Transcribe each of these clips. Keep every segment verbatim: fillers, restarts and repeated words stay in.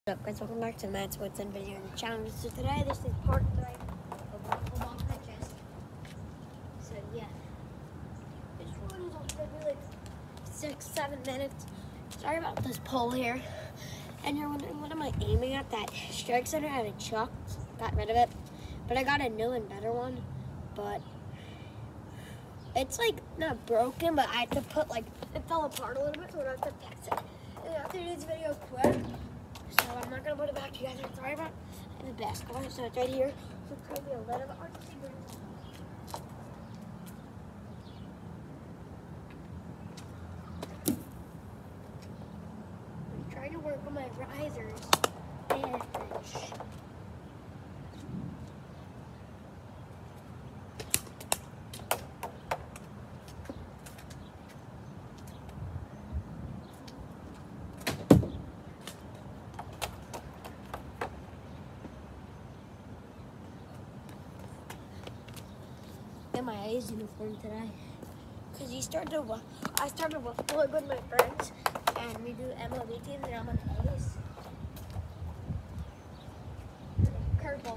What's up guys, welcome back to Matt's Woodson video and challenge. So today this is part three of waffle pitches. So yeah, this one is only gonna be like six, seven minutes. Sorry about this pole here. And you're wondering, what am I aiming at? That strike center I had chucked, got rid of it. But I got a new and better one. But it's like not broken, but I had to put like, it fell apart a little bit, so I have to fix it. And after this video quick. So I'm not gonna put it back together. Sorry about the basketball. So it's right here. So it's gonna be a little bit hard to see. I'm trying to work on my risers and finish. My A's uniform today, because he started to, I started waffling with my friends, and we do M L B teams, and I'm on A's. Curveball.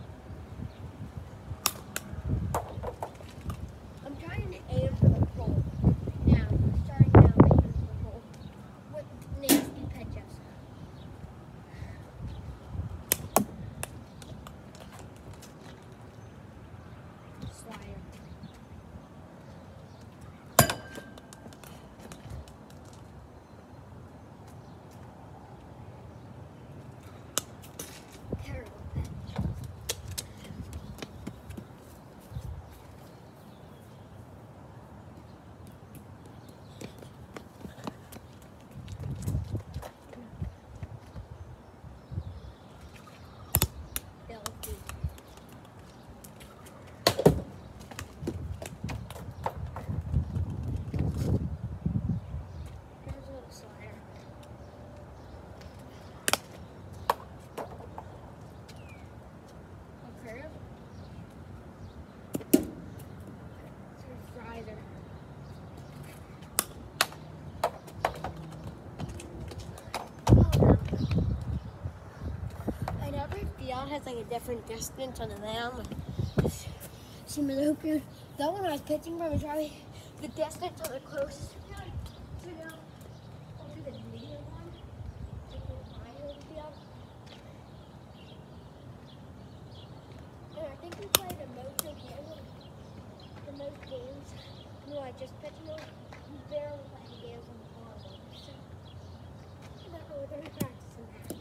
I'm trying to aim for the pole. Now, starting now, aiming for the pole with nasty pitches. Slider. Has like a different distance on the mound. See my hoop here. That one I was pitching from is probably the distance on the closest. So now I'll do the medium one. And I think we played the most games. The most games. No, I just pitched more. We barely played games on the farm. So I don't know what they're practicing that.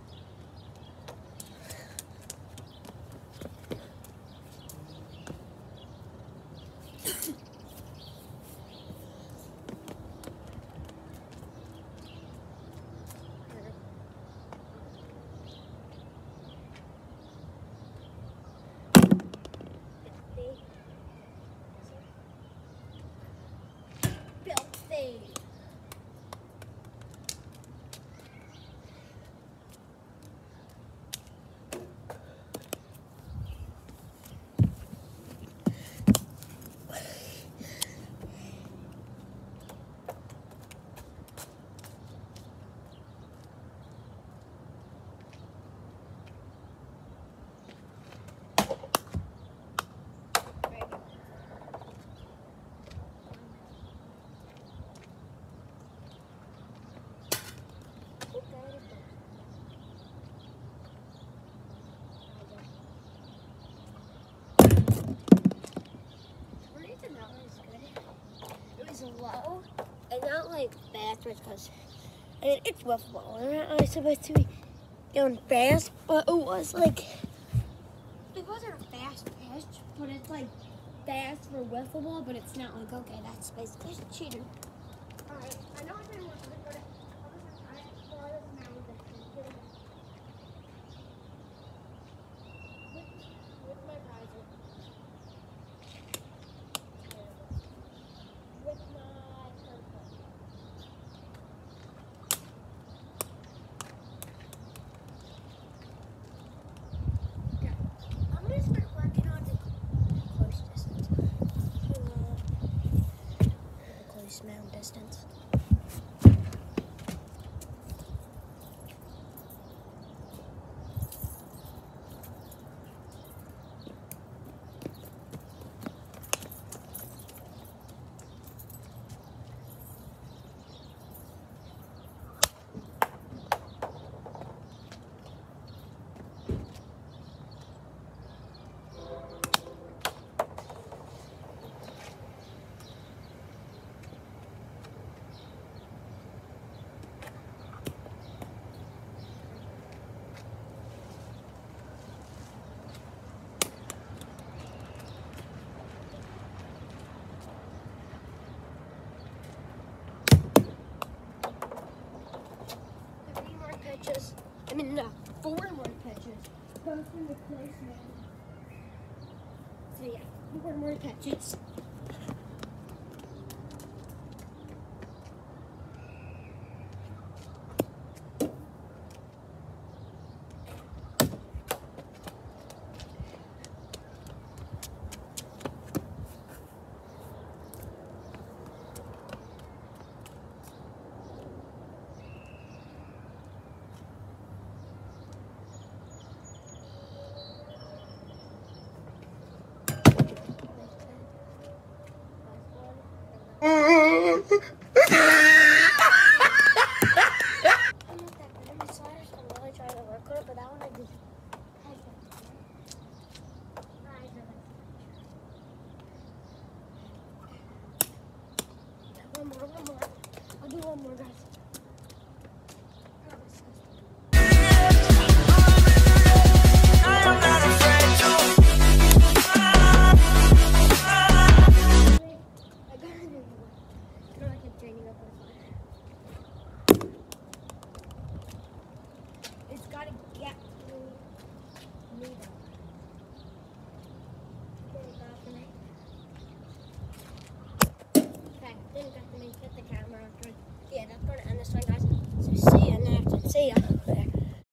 Low and not like fast, because I mean it's wiffle ball. I'm not always supposed to be going fast, but it was like it wasn't a fast pitch, but it's like fast for wiffle ball, but it's not like okay, that's basically cheating. All right, I know I've been working, but I well, it doesn't matter with with my riser. Mound distance. mean, uh, four more pitches. Both in the placement. So yeah, four more pitches. I'm not that good at my sliders. I'm really trying to work on it, but that one I just one more, one more. I'll do one more, guys. It's gotta get through me though. Okay, didn't get to make it the camera after.